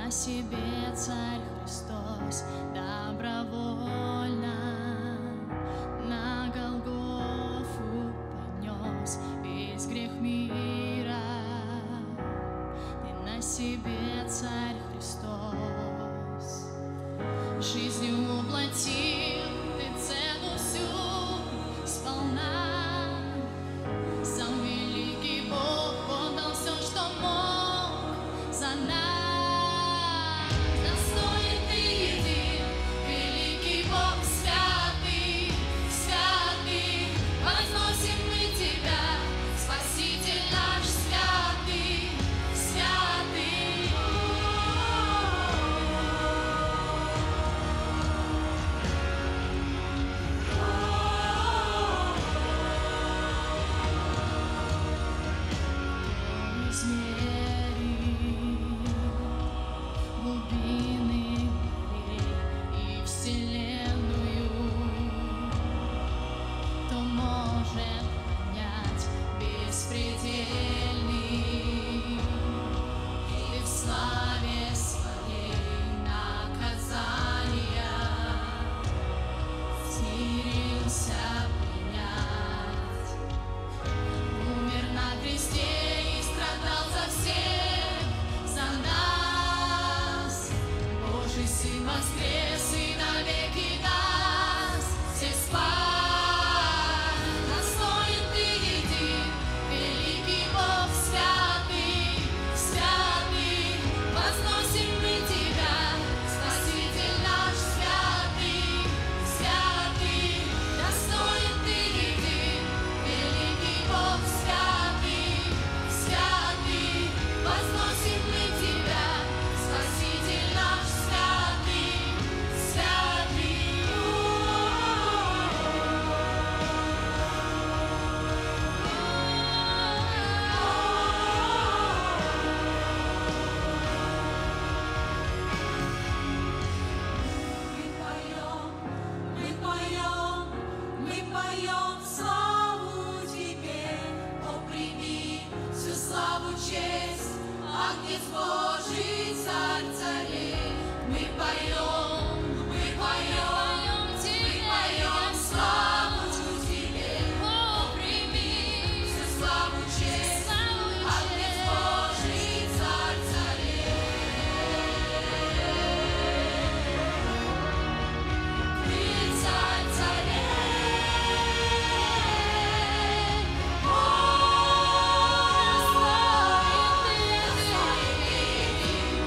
на себе Царь Христос добровольно на Голгофу понес весь грех мира. Ты на себе Царь Христос жизнью воплотил ты цену всю сполна. Сам великий Бог отдал все, что мог за нас. Достоин ты един, великий Бог, святый, святый. Возносим мы тебя, Спаситель наш, святый, святый. Глубины морей и вселенную, кто может понять беспредельный? Ты в славе своей наказания смирился принять, умер на кресте и страдал за всех, за нас. Божий Сын воскрес и навеки нас всех спас. Достоин ты един, великий Бог, святый, святый. Возносим мы тебя, Спаситель наш, святый, святый. Достоин ты един, великий Бог, святый, святый. Возносим мы тебя, Спаситель наш, святый, святый. Мы поем славу тебе, о, прими всю славу, честь, Агнец Божий, Царь царей. Мы поем славу тебе, о, прими всю славу, честь, Агнец Божий, Царь царей. Ты Царь царей, о, достоин ты,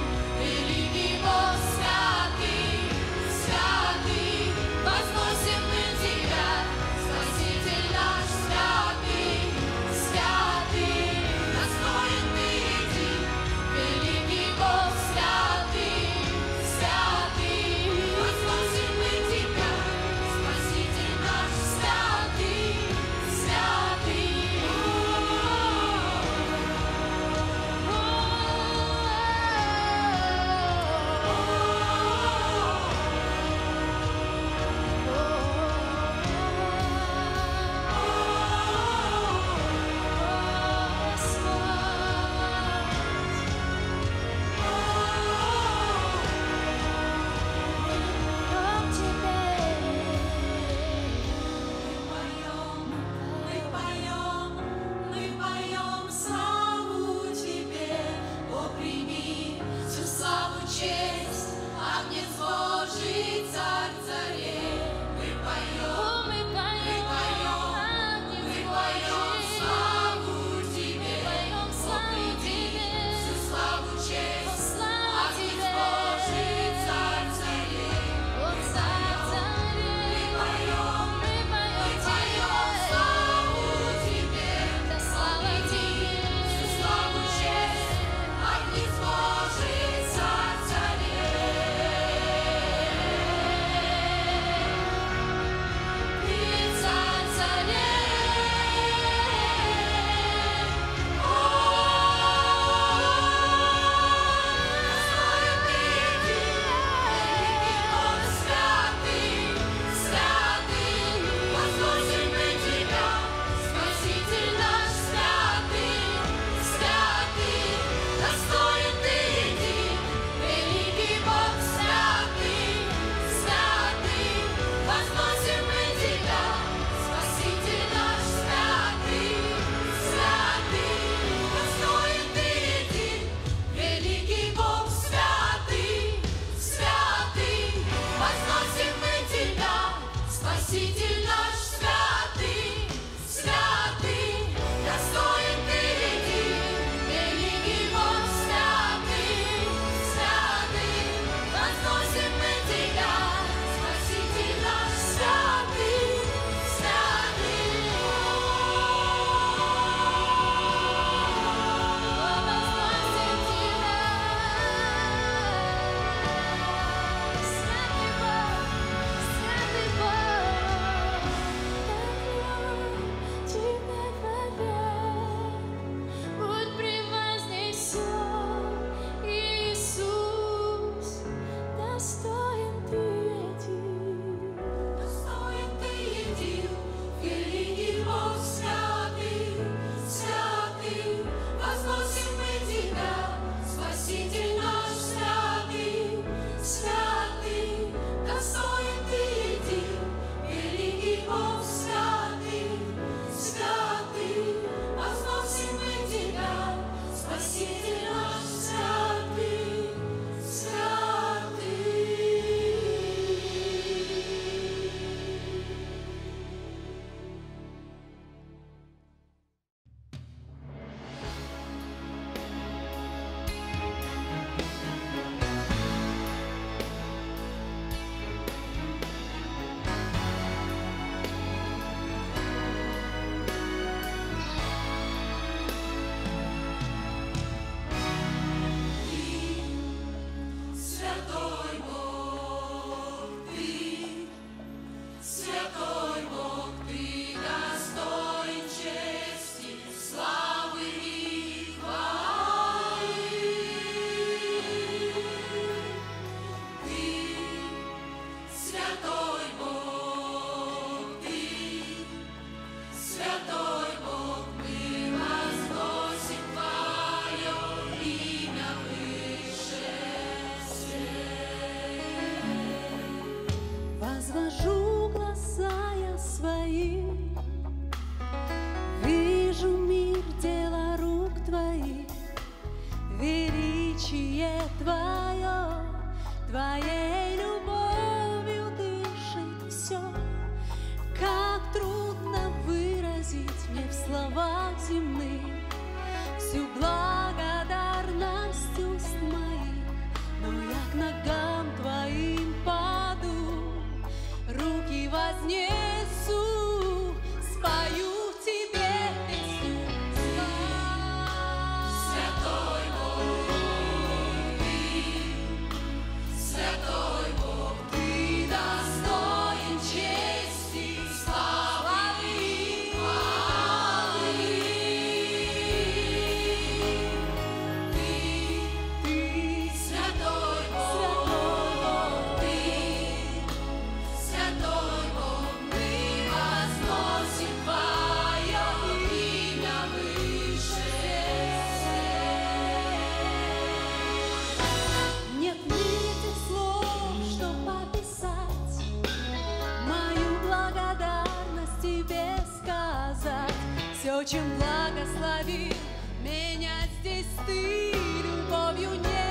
Все, чем благословил меня здесь Ты, любовью не